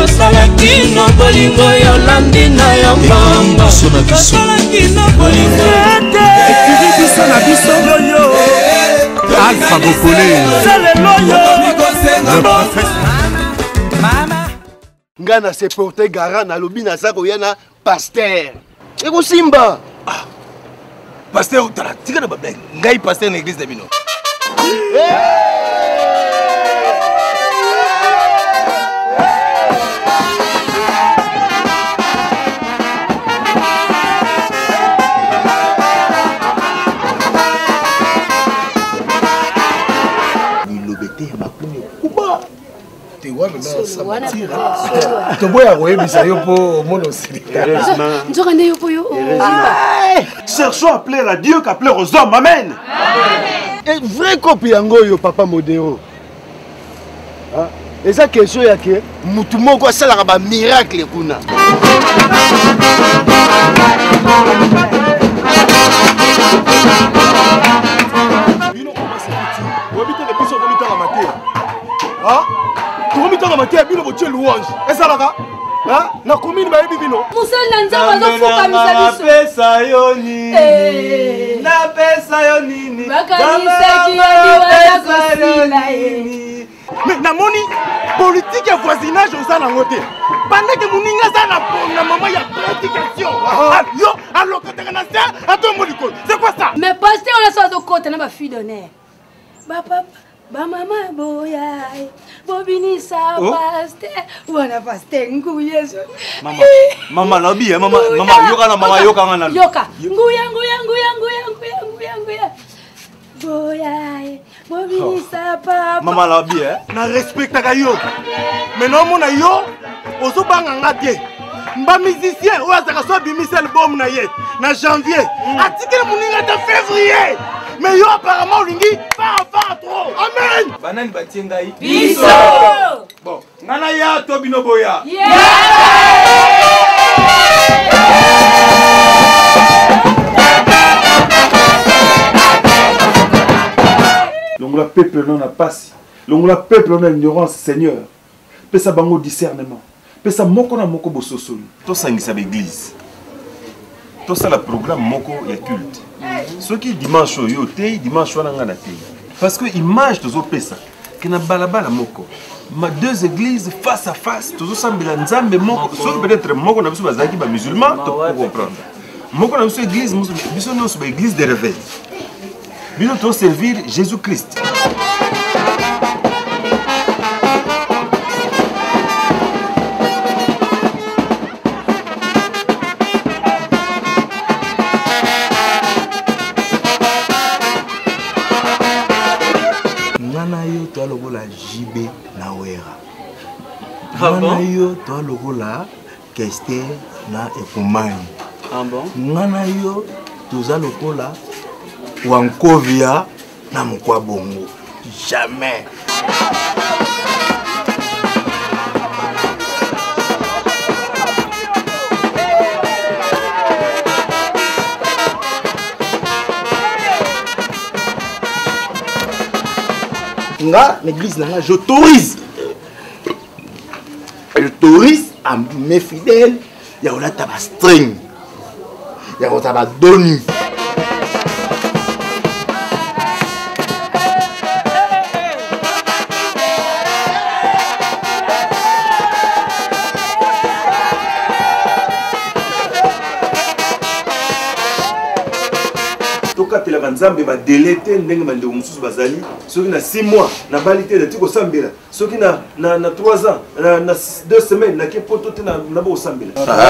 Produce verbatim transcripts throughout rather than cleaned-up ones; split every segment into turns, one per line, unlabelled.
Salaki no bolingo yolandi na yambamba. Salaki no bolingo.
Ekiri biso na biso yo. Alpha Bokole. Salelo yo.
Mama. Ngana se porter garant na lobi na sako yana pasteur. Eko simba.
Ah. Pasteur tala tika na babeng. Ngai pasteur na église de bino. Cherchons à plaire à Dieu qu'à plaire aux hommes. Amen.
Et vrai copie yango papa modéro. Et ça question yake mutu moko asala ba miracle kuna. Ah, tu remis ton amateur à bino botier louange. Et ça là, ah, na commune ba yebi bino.
Moussa nanza bazo fuka misabiso.
Na pesa yoni. Na pesa yoni.
Bakanisa ki yoni wakosila e.
Mais na moni politique et voisinage au sana ngote. Pendant que moninga za na na maman ya pratication. Yo, alors que tu na ça, attends moliko. C'est quoi ça?
Mais pasteur on a ça de côté na ba fille d'honneur. Ba papa ba mama boya bobini sa paste wana paste nguye
mama mama lobi mama mama yoka na mama yoka ngana
yoka nguya nguya nguya nguya nguya nguya nguya boya bobini sa papa
mama lobi eh na respecta yo mais non mona yo ozo banga ngate mba musicien o azaka so bimisa album na ye na janvier atikela muninga ta février. Mais yo apparemment lingi pas avant trop. Amen. Banani batiengai. Biso. Bon, ngana ya to binoboya. Yeah. Donc le peuple non a passé. Donc le peuple non a ignorance Seigneur. Pesa bango discernement. Pesa moko na moko bososoli. To sangisa l'église. Tout ça le programme moko ya culte. Ce qui dimanche yo te dimanche wana ngana te. Parce que image tozo pesa que na balabala moko. Ma deux églises face à face tozo sambela nzambe moko. Sauf peut-être moko na biso bazaki ba musulman to pour comprendre. Moko na biso église biso no so ba église de réveil. Biso to servir Jésus-Christ.
Toi le la J B Nawera. Nana yo toi le la Kester na Ekumani.
Ah bon?
Nana yo toza le la Wankovia na Mkwabongo. Jamais.
Nga, l'église là, j'autorise. J'autorise à mes fidèles. Il y a un tabac string. Il y a un tabac donu.
La Nzambe m'a délété ndenge mande mususu bazali soki na six mois na balité de tiko sambela soki na na na trois ans na, na deux semaines na kepoto te na na bo sambela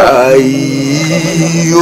aïe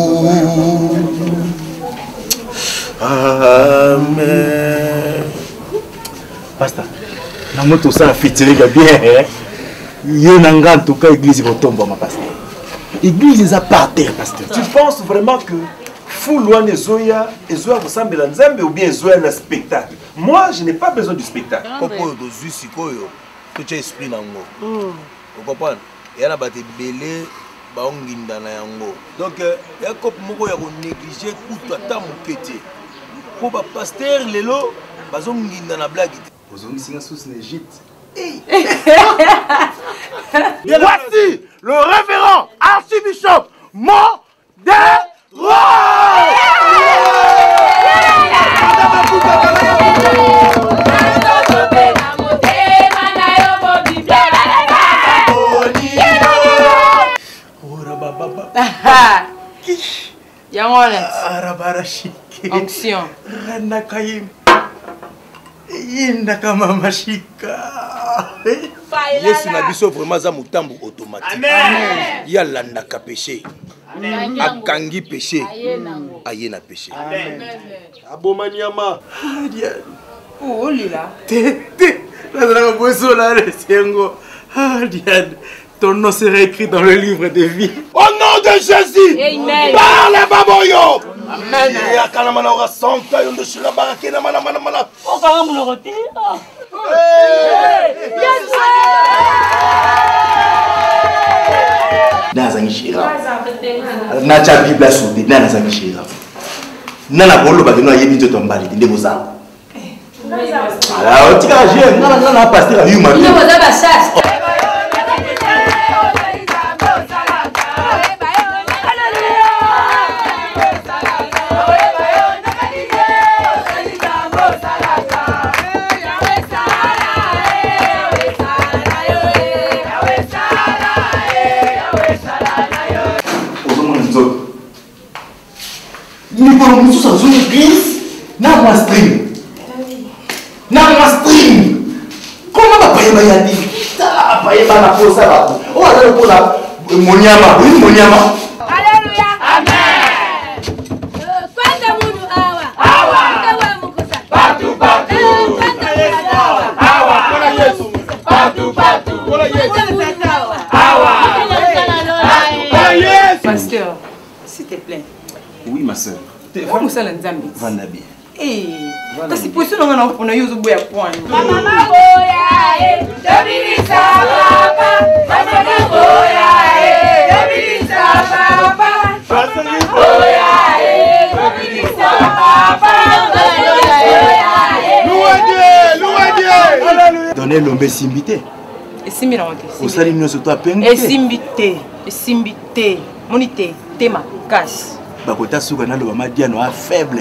amen
pasteur na moto ça fitiri bien yo nanga en tout cas église botomba ma pasteur église est à part terre pasteur.
Tu penses vraiment que fou loin des Zoya et Zoya ressemble à Nzambe ou bien Zoya un spectacle? Moi, je n'ai pas besoin du spectacle.
Pourquoi tu es ici? Tu as esprit nango. Vous comprenez? Il y a des belé, baonginda na yango. Donc, il y a cop moko ya ko négliger tout ata mokete. Pour ba pasteur lelo, bazonginda na blague.
Bazongi singa sous l'Égypte. Voici le révérend archibishop Modero.
Onction.
Yesu na biso vraiment za mutambu automatique. Amen. Ya landaka péché. Akangi péché. Ayena péché. Amen.
Abomaniama.
Oh lila.
Te te. La boisson là le sengo. Ah Diane. Ton nom sera écrit dans le livre de vie.
Au nom de Jésus.
Amen.
Parle baboyo. Amen. Ya kana mana ora santa yondo shira barake na mana mana mana.
O ka ngolo rote.
Yes.
Naza ngishira. Na cha Bible sote na naza ngishira. Nana bolo ba keno yebi nzoto mbali ndebo za. Ala otika je ngana ngana pasteur ayu mari.
Ndebo za ba sas.
Nous sommes dans une église, nous avons un string. Nous avons un string. Comment on va payer ma vie? Ça va payer ma peau, ça va. On va aller pour la moniama. Oui, moniama.
Alléluia. Amen. Kwenda mundu awa. Awa. Kawa mukosa. Batu batu. Kwenda mundu awa. Awa. Kola Yesu. Batu batu. Kola Yesu. Awa. Kola Yesu.
Pasteur, s'il te plaît.
Oui, ma soeur.
Comment ça l'ensemble?
Vandabi.
Eh, t'as si possible on a on a eu boya point.
Mama boya eh, Dominisa papa. Mama boya eh, Dominisa papa. Mama boya eh, Dominisa papa.
Louez Dieu, louez Dieu. Alléluia.
Donnez l'homme simbité.
Et simbi na wote.
Au salut nous surtout à peine.
Et simbité, et simbité. Monité, tema, cash.
Bakota suka na lo mama diano a faible.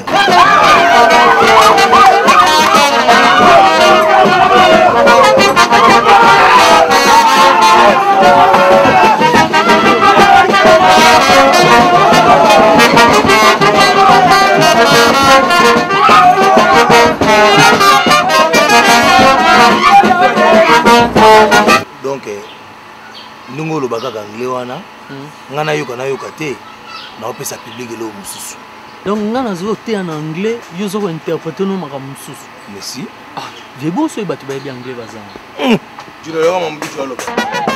Donc nous le bagage anglais wana ngana yoka na yoka te. Na opesa public le mususu.
Donc ngana zo te en anglais, yo zo interpréter no maka mususu.
Merci.
Ah, j'ai bon so batu ba bien anglais bazan.
Tu le rends mon but tu alo.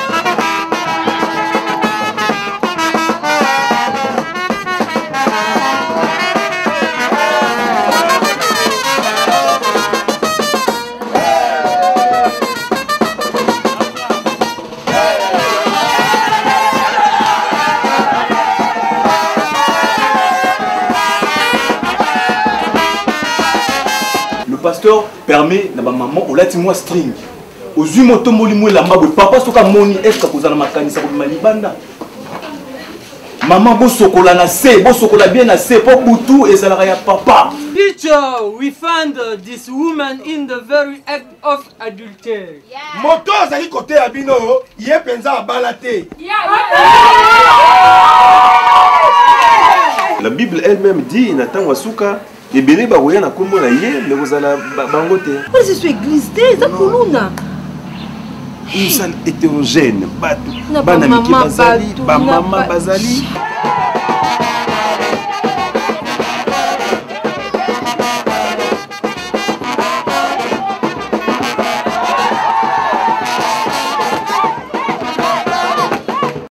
Le pasteur permet na ba maman o lati moi string. Ozui moto moli mo la mabwe papa soka moni est-ce que kozana makanisa ko malibanda. Maman bo sokola na se, bo sokola bien na se pour butu et ça ya papa.
Teacher, we found uh, this woman in the very act of adultery.
Yeah. Moto azali côté abino, yé penza balate.
La Bible elle-même dit Nathan Wasuka et Bélé Baroya na kombo na yé mais vous allez bangote.
Pourquoi c'est une église de Kuluna?
Une salle hétérogène, Batou,
Na
Banamiki
ba mama
Bazali,
Batou,
ba
na
mama
ba-
Bazali.